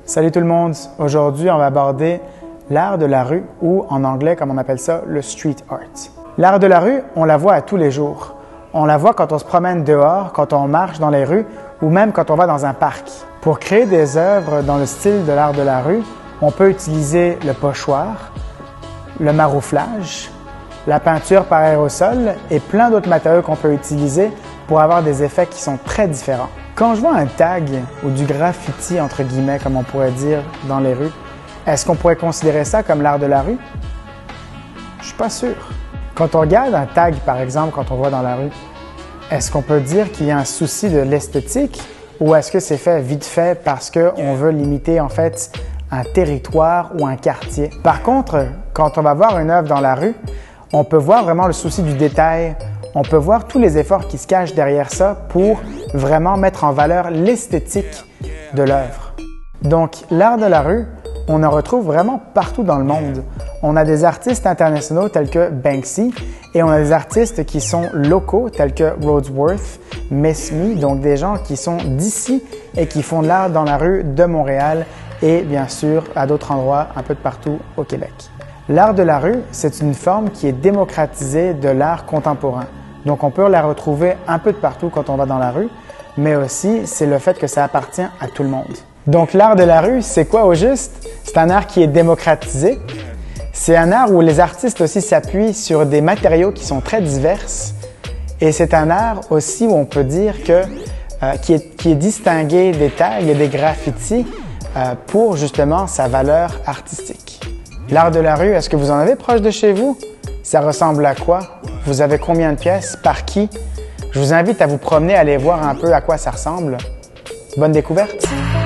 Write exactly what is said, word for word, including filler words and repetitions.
Salut tout le monde! Aujourd'hui, on va aborder l'art de la rue ou en anglais, comme on appelle ça, le street art. L'art de la rue, on la voit à tous les jours. On la voit quand on se promène dehors, quand on marche dans les rues ou même quand on va dans un parc. Pour créer des œuvres dans le style de l'art de la rue, on peut utiliser le pochoir, le marouflage, la peinture par aérosol et plein d'autres matériaux qu'on peut utiliser pour avoir des effets qui sont très différents. Quand je vois un tag ou du graffiti, entre guillemets, comme on pourrait dire, dans les rues, est-ce qu'on pourrait considérer ça comme l'art de la rue? Je suis pas sûr. Quand on regarde un tag, par exemple, quand on voit dans la rue, est-ce qu'on peut dire qu'il y a un souci de l'esthétique ou est-ce que c'est fait vite fait parce qu'on veut limiter, en fait, un territoire ou un quartier? Par contre, quand on va voir une œuvre dans la rue, on peut voir vraiment le souci du détail. On peut voir tous les efforts qui se cachent derrière ça pour vraiment mettre en valeur l'esthétique de l'œuvre. Donc, l'art de la rue, on en retrouve vraiment partout dans le monde. On a des artistes internationaux tels que Banksy et on a des artistes qui sont locaux tels que Roadsworth, Miss Me, donc des gens qui sont d'ici et qui font de l'art dans la rue de Montréal et bien sûr à d'autres endroits un peu de partout au Québec. L'art de la rue, c'est une forme qui est démocratisée de l'art contemporain. Donc, on peut la retrouver un peu de partout quand on va dans la rue, mais aussi, c'est le fait que ça appartient à tout le monde. Donc, l'art de la rue, c'est quoi au juste? C'est un art qui est démocratisé. C'est un art où les artistes aussi s'appuient sur des matériaux qui sont très divers. Et c'est un art aussi où on peut dire que, euh, qui, est, qui est distingué des tags et des graffitis euh, pour justement sa valeur artistique. L'art de la rue, est-ce que vous en avez proche de chez vous? Ça ressemble à quoi? Vous avez combien de pièces? Par qui? Je vous invite à vous promener, à aller voir un peu à quoi ça ressemble. Bonne découverte!